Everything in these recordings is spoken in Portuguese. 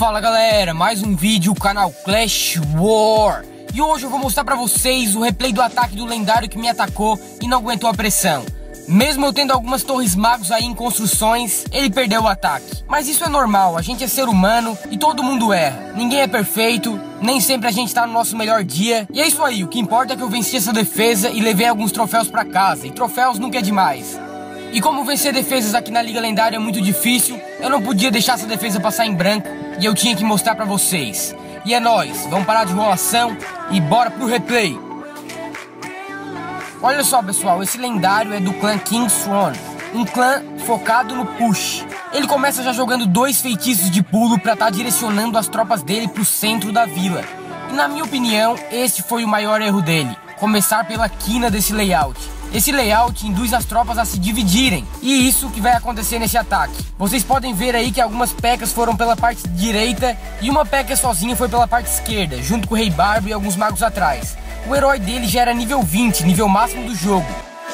Fala galera, mais um vídeo, canal Clash War. E hoje eu vou mostrar pra vocês o replay do ataque do lendário que me atacou e não aguentou a pressão. Mesmo eu tendo algumas torres magos aí em construções, ele perdeu o ataque. Mas isso é normal, a gente é ser humano e todo mundo erra. Ninguém é perfeito, nem sempre a gente tá no nosso melhor dia. E é isso aí, o que importa é que eu venci essa defesa e levei alguns troféus pra casa. E troféus nunca é demais. E como vencer defesas aqui na Liga Lendária é muito difícil, eu não podia deixar essa defesa passar em branco e eu tinha que mostrar pra vocês. E é nóis, vamos parar de enrolação e bora pro replay. Olha só pessoal, esse lendário é do clã Kingswan, um clã focado no push. Ele começa já jogando 2 feitiços de pulo pra estar direcionando as tropas dele pro centro da vila. E na minha opinião, esse foi o maior erro dele, começar pela quina desse layout. Esse layout induz as tropas a se dividirem, e isso que vai acontecer nesse ataque. Vocês podem ver aí que algumas pecas foram pela parte direita e uma peca sozinha foi pela parte esquerda, junto com o Rei Barbo e alguns magos atrás. O herói dele já era nível 20, nível máximo do jogo.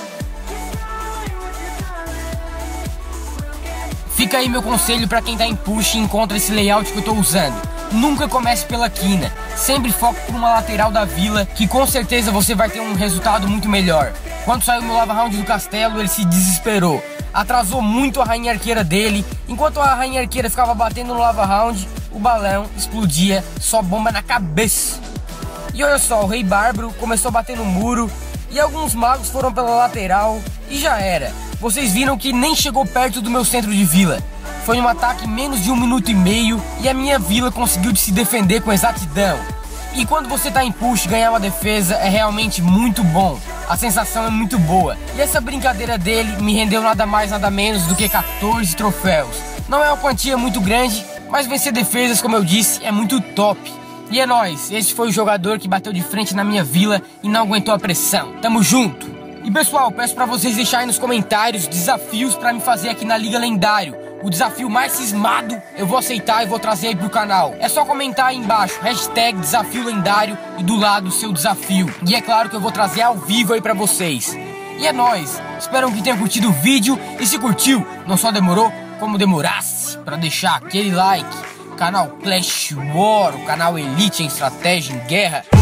Fica aí meu conselho para quem tá em push e encontra esse layout que eu tô usando. Nunca comece pela quina, sempre foque por uma lateral da vila, que com certeza você vai ter um resultado muito melhor. Quando saiu meu Lava Round do castelo, ele se desesperou, atrasou muito a rainha arqueira dele. Enquanto a rainha arqueira ficava batendo no Lava Round, o balão explodia, só bomba na cabeça. E olha só, o Rei Bárbaro começou a bater no muro, e alguns magos foram pela lateral, e já era. Vocês viram que nem chegou perto do meu centro de vila. Foi um ataque em menos de 1 minuto e meio, e a minha vila conseguiu se defender com exatidão. E quando você tá em push, ganhar uma defesa é realmente muito bom. A sensação é muito boa. E essa brincadeira dele me rendeu nada mais nada menos do que 14 troféus. Não é uma quantia muito grande, mas vencer defesas, como eu disse, é muito top. E é nóis, esse foi o jogador que bateu de frente na minha vila e não aguentou a pressão. Tamo junto! E pessoal, peço pra vocês deixarem nos comentários desafios pra me fazer aqui na Liga Lendário. O desafio mais cismado eu vou aceitar e vou trazer aí pro canal. É só comentar aí embaixo, hashtag desafio lendário e do lado o seu desafio. E é claro que eu vou trazer ao vivo aí pra vocês. E é nóis, espero que tenham curtido o vídeo. E se curtiu, não só demorou, como demorasse pra deixar aquele like. Canal Clash War, o canal Elite em estratégia em guerra.